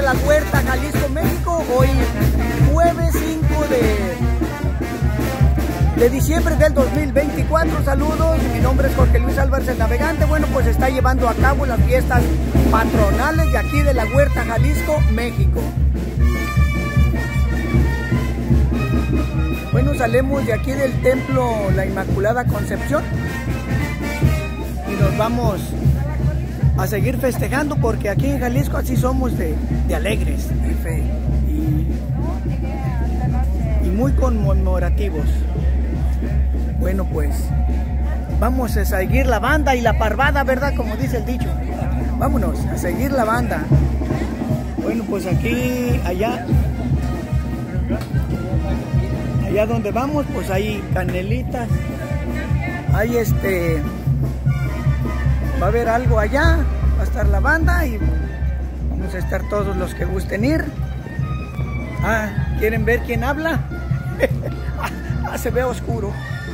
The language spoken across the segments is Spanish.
de la Huerta, Jalisco, México. Hoy jueves 5 de diciembre del 2024. Saludos, mi nombre es Jorge Luis Álvarez, el navegante. Bueno, pues está llevando a cabo las fiestas patronales de aquí de la Huerta, Jalisco, México. Bueno, salimos de aquí del templo La Inmaculada Concepción y nos vamos a seguir festejando, porque aquí en Jalisco así somos de alegres, de fe y muy conmemorativos. Bueno, pues vamos a seguir la banda y la parvada, ¿verdad? Como dice el dicho. Vámonos a seguir la banda. Bueno, pues aquí, allá donde vamos, pues hay canelitas, hay va a haber algo allá, va a estar la banda y vamos a estar todos los que gusten ir. ¿Quieren ver quién habla? Se ve oscuro.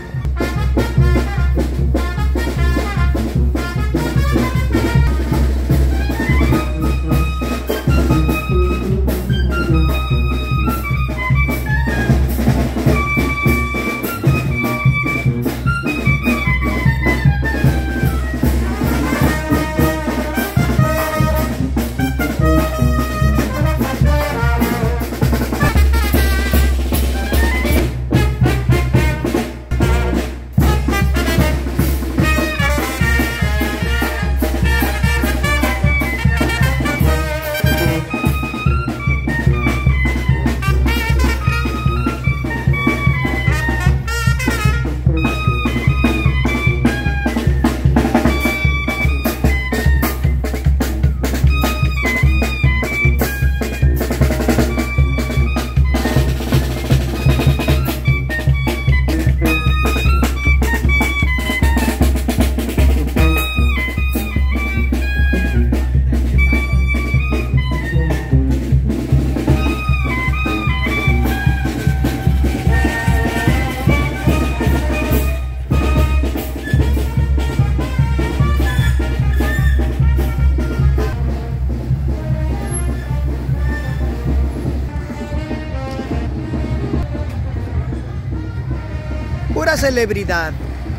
Pura celebridad.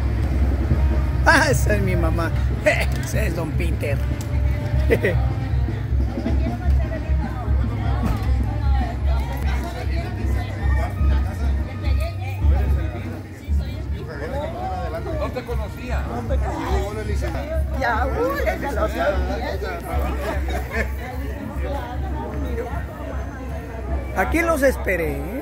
Esa es mi mamá. Ese es Don Peter. No te conocía. Ya, déjalo. Aquí los esperé, ¿eh?